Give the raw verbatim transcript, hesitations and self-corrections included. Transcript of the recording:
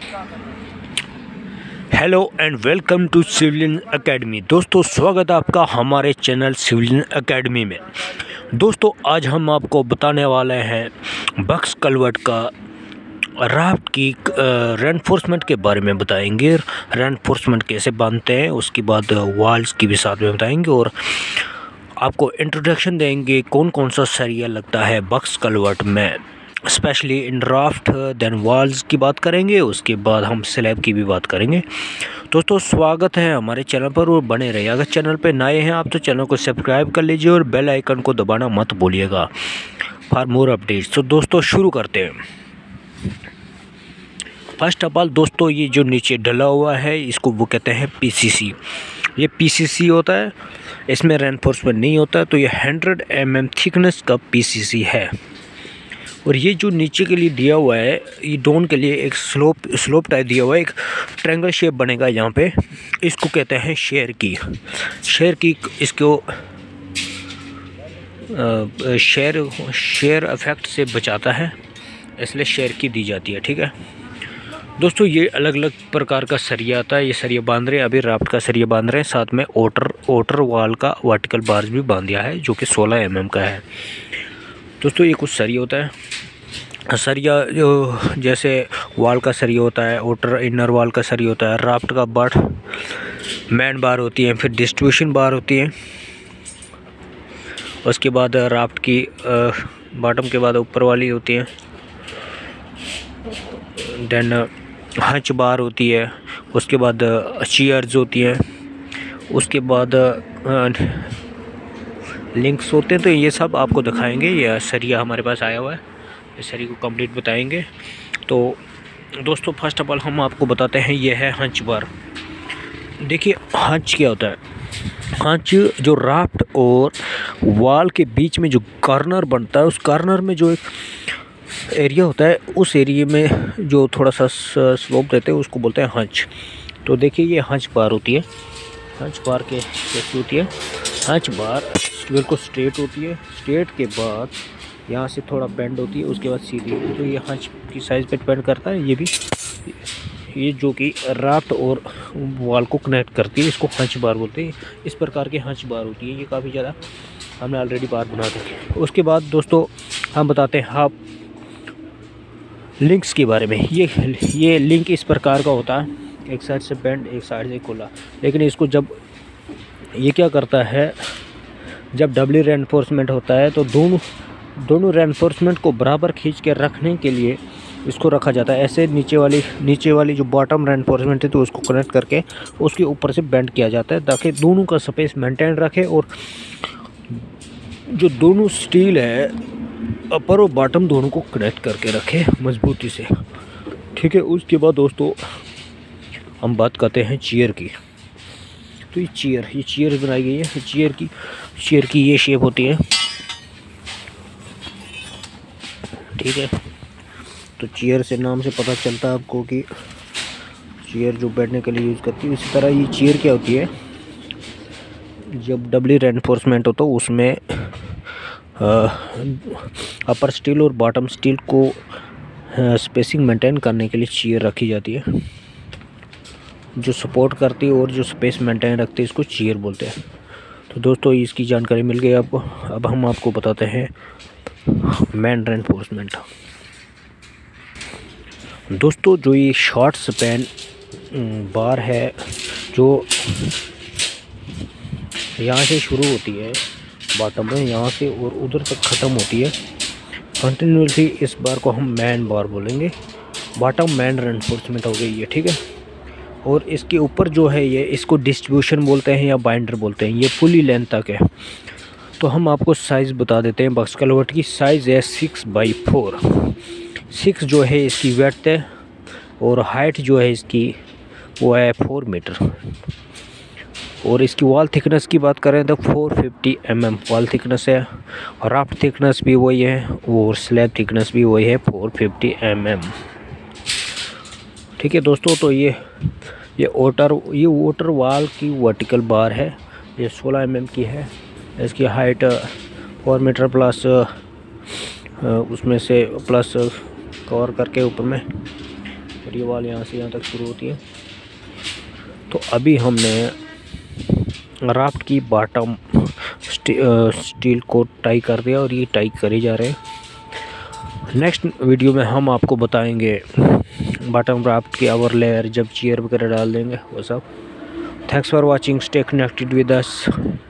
Hello and welcome to civilian academy. दोस्तों स्वागत है आपका हमारे चैनल सिविलियन एकेडमी में। दोस्तों आज हम आपको बताने वाले हैं बक्स कलवर्ट का राफ्ट की रेनफोर्समेंट के बारे में बताएंगे। रेनफोर्समेंट कैसे बांधते हैं, उसके बाद वॉल्स की भी साथ में बताएंगे और आपको इंट्रोडक्शन देंगे कौन कौन सा सरिया लगता है बक्स कलवर्ट में, specially in raft. Then walls की बात करेंगे, उसके बाद हम स्लैब की भी बात करेंगे। दोस्तों स्वागत है हमारे चैनल पर और बने रहिए। अगर चैनल पर नए हैं आप तो चैनल को सब्सक्राइब कर लीजिए और बेल आइकन को दबाना मत भूलिएगा फॉर मोर अपडेट्स। तो दोस्तों शुरू करते हैं। फर्स्ट ऑफ ऑल दोस्तों ये जो नीचे डला हुआ है इसको वो कहते हैं पीसीसी। ये पीसीसी होता है, इसमें रेनफोर्समेंट नहीं होता, तो ये हंड्रेड एम एम थिकनेस का पीसीसी है। और ये जो नीचे के लिए दिया हुआ है, ये डोन के लिए एक स्लोप स्लोप टाइप दिया हुआ है, एक ट्रायंगल शेप बनेगा यहाँ पे, इसको कहते हैं शेयर की। शेयर की इसको शेयर शेयर इफेक्ट से बचाता है, इसलिए शेयर की दी जाती है। ठीक है दोस्तों, ये अलग अलग प्रकार का सरिया आता है। ये सरिया बांध रहे हैं, अभी राफ्ट का सरिया बांध रहे हैं, साथ में ओटर ओटर वॉल का वर्टिकल बार्स भी बांध दिया है जो कि सोलह एम एम का है। दोस्तों ये कुछ सरिया होता है। सरिया जो जैसे वॉल का सरिया होता है, ओटर इनर वॉल का सरिया होता है, राफ्ट का बट मैन बार होती है, फिर डिस्ट्रीब्यूशन बार होती है, उसके बाद राफ्ट की बॉटम के बाद ऊपर वाली होती है, देन हंच बार होती है, उसके बाद चीयर्स होती हैं, उसके बाद लिंक्स होते हैं। तो ये सब आपको दिखाएंगे। ये सरिया हमारे पास आया हुआ है, इस सरिया को कंप्लीट बताएंगे। तो दोस्तों फर्स्ट ऑफ ऑल हम आपको बताते हैं ये है हंच बार। देखिए हंच क्या होता है। हंच जो राफ्ट और वॉल के बीच में जो कॉर्नर बनता है, उस कॉर्नर में जो एक एरिया होता है, उस एरिया में जो थोड़ा सा स्लोप देते हैं उसको बोलते हैं हंच। तो देखिए ये हंच बार होती है। हंच बार के कैसी होती है? हंच बार बिल्कुल स्ट्रेट होती है, स्ट्रेट के बाद यहाँ से थोड़ा बेंड होती है, उसके बाद सीधी। तो ये हंच की साइज़ पे डिपेंड करता है। ये भी ये जो कि राफ्ट और वॉल को कनेक्ट करती है, इसको हंच बार बोलते हैं। इस प्रकार की हंच बार होती है। ये काफ़ी ज़्यादा हमने ऑलरेडी बार बना दी। उसके बाद दोस्तों हम बताते हैं हाफ लिंक्स के बारे में। ये ये लिंक इस प्रकार का होता है, एक साइड से बेंड, एक साइड से खुला। लेकिन इसको जब ये क्या करता है, जब डबल रेनफोर्समेंट होता है तो दोनों दोनों रेनफोर्समेंट को बराबर खींच के रखने के लिए इसको रखा जाता है। ऐसे नीचे वाली नीचे वाली जो बॉटम रेनफोर्समेंट है तो उसको कनेक्ट करके उसके ऊपर से बेंड किया जाता है, ताकि दोनों का स्पेस मेंटेन रखे और जो दोनों स्टील है अपर और बॉटम दोनों को कनेक्ट करके रखे मजबूती से। ठीक है, उसके बाद दोस्तों हम बात करते हैं चेयर की। तो ये चेयर ये चेयर बनाई गई है। चेयर की चेयर की ये शेप होती है। ठीक है, तो चेयर से नाम से पता चलता है आपको कि चेयर जो बैठने के लिए यूज़ करती है। इसी तरह ये चेयर क्या होती है, जब डबल रेनफोर्समेंट हो तो उसमें अपर स्टील और बॉटम स्टील को स्पेसिंग मेंटेन करने के लिए चेयर रखी जाती है, जो सपोर्ट करती है और जो स्पेस मेंटेन रखती है, इसको चेयर बोलते हैं। तो दोस्तों इसकी जानकारी मिल गई आपको। अब हम आपको बताते हैं मैन रेनफोर्समेंट। दोस्तों जो ये शॉर्ट स्पैन बार है, जो यहाँ से शुरू होती है बॉटम में, यहाँ से और उधर तक ख़त्म होती है कंटिन्यूसली, इस बार को हम मैन बार बोलेंगे। बॉटम मैन रेनफोर्समेंट हो गई है। ठीक है, और इसके ऊपर जो है ये इसको डिस्ट्रीब्यूशन बोलते हैं या बाइंडर बोलते हैं। ये फुली लेंथ तक है। तो हम आपको साइज़ बता देते हैं। बक्स कलवर्ट की साइज़ है सिक्स बाई फोर। सिक्स जो है इसकी वेड्थ है और हाइट जो है इसकी वो है फोर मीटर। और इसकी वॉल थिकनेस की बात करें तो four fifty M M wall thickness है, और राफ्ट थिकनेस भी वही है और स्लैब थिकनेस भी वही है फोर फिफ्टी एम एम। ठीक है दोस्तों, तो ये ये ओटर ये ओटर वॉल की वर्टिकल बार है। ये सोलह एम एम की है। इसकी हाइट फोर मीटर प्लस उसमें से प्लस कवर करके ऊपर में और ये वाल यहाँ से यहाँ तक शुरू होती है। तो अभी हमने राफ्ट की बॉटम स्टी, स्टील को टाई कर दिया और ये टाई करे जा रहे हैं। नेक्स्ट वीडियो में हम आपको बताएंगे बॉटम राफ्ट की अवर लेयर जब चेयर वगैरह डाल देंगे वो सब। Thanks for watching, stay connected with us.